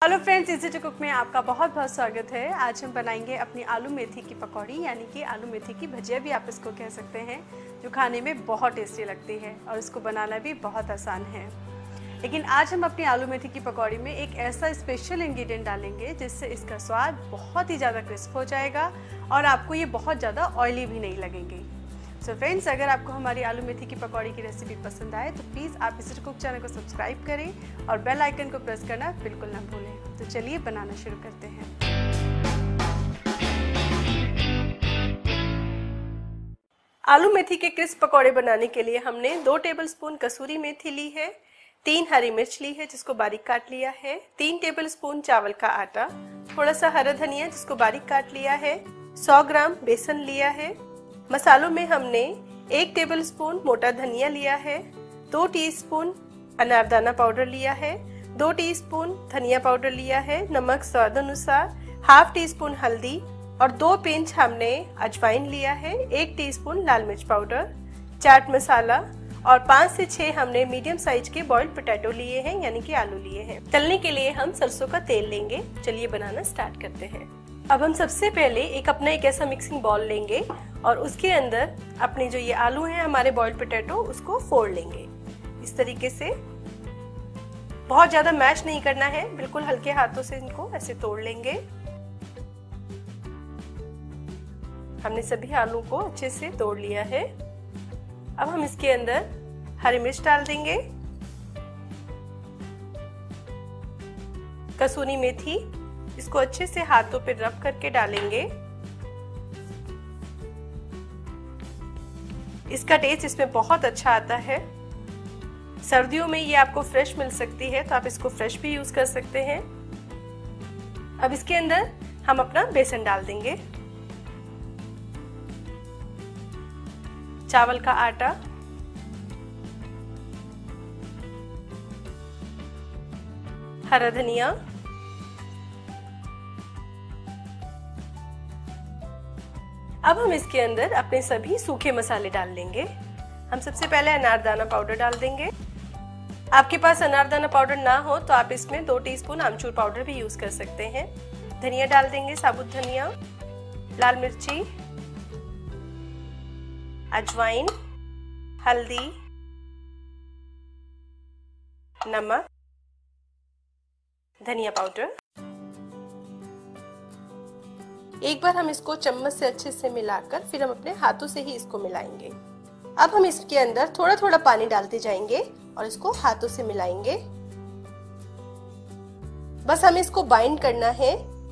Hello friends, easy to cook में आपका बहुत बहुत स्वागत है। आज हम बनाएंगे अपनी आलू मेथी की पकौड़ी, यानी कि आलू मेथी की भजिया भी आप इसको कह सकते हैं, जो खाने में बहुत टेस्टी लगती है और इसको बनाना भी बहुत आसान है। लेकिन आज हम अपनी आलू मेथी की पकौड़ी में एक ऐसा स्पेशल इंग्रेडिएंट डालेंगे जिससे इसका स्वाद बहुत ही ज़्यादा क्रिस्प हो जाएगा और आपको ये बहुत ज़्यादा ऑयली भी नहीं लगेंगे। सो फ्रेंड्स, अगर आपको हमारी आलू मेथी की पकौड़ी की रेसिपी पसंद आए तो प्लीज़ आप इसी कुक चैनल को सब्सक्राइब करें और बेल आइकन को प्रेस करना बिल्कुल ना भूलें। तो चलिए बनाना शुरू करते हैं। आलू मेथी के क्रिस्प पकौड़े बनाने के लिए हमने 2 टेबलस्पून कसूरी मेथी ली है, 3 हरी मिर्च ली है जिसको बारीक काट लिया है, 3 टेबलस्पून चावल का आटा, थोड़ा सा हरा धनिया जिसको बारीक काट लिया है, 100 ग्राम बेसन लिया है। मसालों में हमने 1 टेबलस्पून मोटा धनिया लिया है, 2 टीस्पून अनारदाना पाउडर लिया है, 2 टीस्पून धनिया पाउडर लिया है, नमक स्वाद अनुसार, हाफ टी स्पून हल्दी और 2 पिंच हमने अजवाइन लिया है, 1 टीस्पून लाल मिर्च पाउडर, चाट मसाला और 5 से 6 हमने मीडियम साइज के बॉइल्ड पोटैटो लिए हैं, यानी कि आलू लिए हैं। तलने के लिए हम सरसों का तेल लेंगे। चलिए बनाना स्टार्ट करते हैं। अब हम सबसे पहले एक ऐसा मिक्सिंग बाउल लेंगे और उसके अंदर अपने जो ये आलू हैं हमारे बॉइल्ड पोटैटो, उसको फोड़ लेंगे इस तरीके से। बहुत ज्यादा मैश नहीं करना है, बिल्कुल हल्के हाथों से इनको ऐसे तोड़ लेंगे। हमने सभी आलू को अच्छे से तोड़ लिया है। अब हम इसके अंदर हरी मिर्च डाल देंगे, कसूरी मेथी, इसको अच्छे से हाथों पे रब करके डालेंगे। इसका टेस्ट इसमें बहुत अच्छा आता है। सर्दियों में ये आपको फ्रेश मिल सकती है तो आप इसको फ्रेश भी यूज कर सकते हैं। अब इसके अंदर हम अपना बेसन डाल देंगे, चावल का आटा, हरा धनिया, अब हम इसके अंदर अपने सभी सूखे मसाले डाल लेंगे। हम सबसे पहले अनारदाना पाउडर डाल देंगे। आपके पास अनारदाना पाउडर ना हो तो आप इसमें 2 टीस्पून आमचूर पाउडर भी यूज कर सकते हैं। धनिया डाल देंगे, साबुत धनिया, लाल मिर्ची, अजवाइन, हल्दी, नमक, धनिया पाउडर। एक बार हम इसको चम्मच से अच्छे से मिलाकर फिर हम अपने हाथों से ही इसको मिलाएंगे। अब हम इसके अंदर थोड़ा थोड़ा पानी डालते जाएंगे और इसको हाथों से मिलाएंगे। बस हमें इसको बाइंड करना है।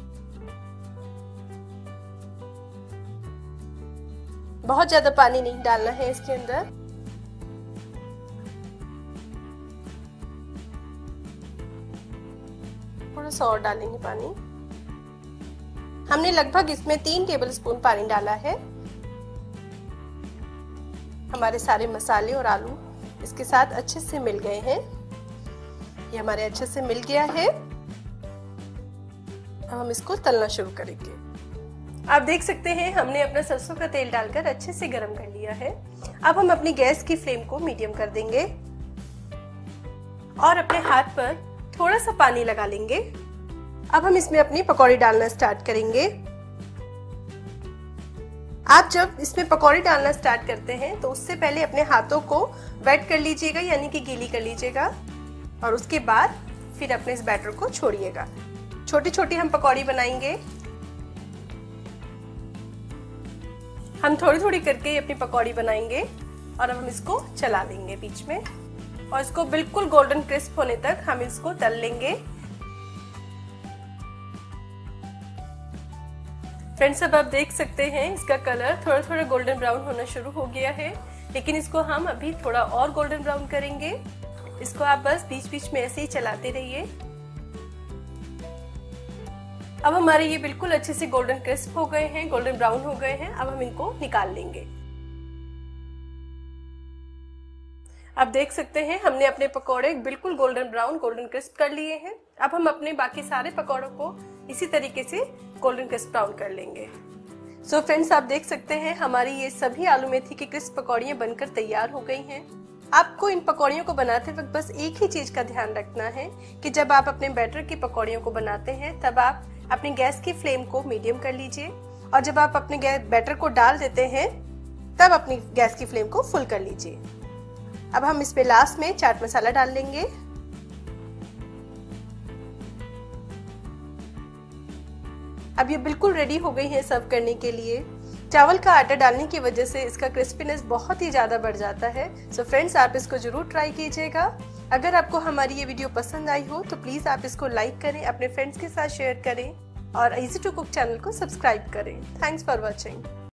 बहुत ज्यादा पानी नहीं डालना है इसके अंदर। थोड़ा सा और डालेंगे पानी। हमने लगभग इसमें 3 टेबलस्पून पानी डाला है। हमारे सारे मसाले और आलू इसके साथ अच्छे से मिल गए हैं। ये हमारे अच्छे से मिल गया है। अब हम इसको तलना शुरू करेंगे। आप देख सकते हैं हमने अपना सरसों का तेल डालकर अच्छे से गर्म कर लिया है। अब हम अपनी गैस की फ्लेम को मीडियम कर देंगे और अपने हाथ पर थोड़ा सा पानी लगा लेंगे। अब हम इसमें अपनी पकौड़ी डालना स्टार्ट करेंगे। आप जब इसमें पकौड़ी डालना स्टार्ट करते हैं तो उससे पहले अपने हाथों को वेट कर लीजिएगा, यानी कि गीली कर लीजिएगा और उसके बाद फिर अपने इस बैटर को छोड़िएगा। छोटी छोटी हम पकौड़ी बनाएंगे। हम थोड़ी थोड़ी करके अपनी पकौड़ी बनाएंगे और अब हम इसको चला देंगे बीच में और इसको बिल्कुल गोल्डन क्रिस्प होने तक हम इसको तल लेंगे। फ्रेंड्स, अब आप देख सकते हैं इसका कलर थोड़ा थोड़ा गोल्डन ब्राउन होना शुरू हो गया है, लेकिन इसको हम अभी थोड़ा और गोल्डन ब्राउन करेंगे। इसको आप बस बीच बीच में ऐसे ही चलाते रहिए। अब हमारे ये बिल्कुल अच्छे से गोल्डन क्रिस्प हो गए हैं, गोल्डन ब्राउन हो गए हैं। अब हम इनको निकाल लेंगे। आप देख सकते हैं हमने अपने पकोड़े बिल्कुल गोल्डन ब्राउन, गोल्डन क्रिस्प कर लिए हैं। अब हम अपने बाकी सारे पकोड़ों को इसी तरीके से गोल्डन क्रिस्प ब्राउन कर लेंगे। सो फ्रेंड्स, आप देख सकते हैं हमारी ये सभी आलू मेथी की क्रिस्प पकौड़ियाँ बनकर तैयार हो गई हैं। आपको इन पकौड़ियों को बनाते वक्त बस एक ही चीज का ध्यान रखना है कि जब आप अपने बैटर की पकौड़ियों को बनाते हैं तब आप अपनी गैस की फ्लेम को मीडियम कर लीजिए, और जब आप अपने बैटर को डाल देते हैं तब अपनी गैस की फ्लेम को फुल कर लीजिए। अब हम इस पे लास्ट में चाट मसाला डाल लेंगे। अब ये बिल्कुल रेडी हो गई है सर्व करने के लिए। चावल का आटा डालने की वजह से इसका क्रिस्पीनेस बहुत ही ज़्यादा बढ़ जाता है। सो फ्रेंड्स, आप इसको जरूर ट्राई कीजिएगा। अगर आपको हमारी ये वीडियो पसंद आई हो तो प्लीज़ आप इसको लाइक करें, अपने फ्रेंड्स के साथ शेयर करें और इजी टू कुक चैनल को सब्सक्राइब करें। Thanks for watching.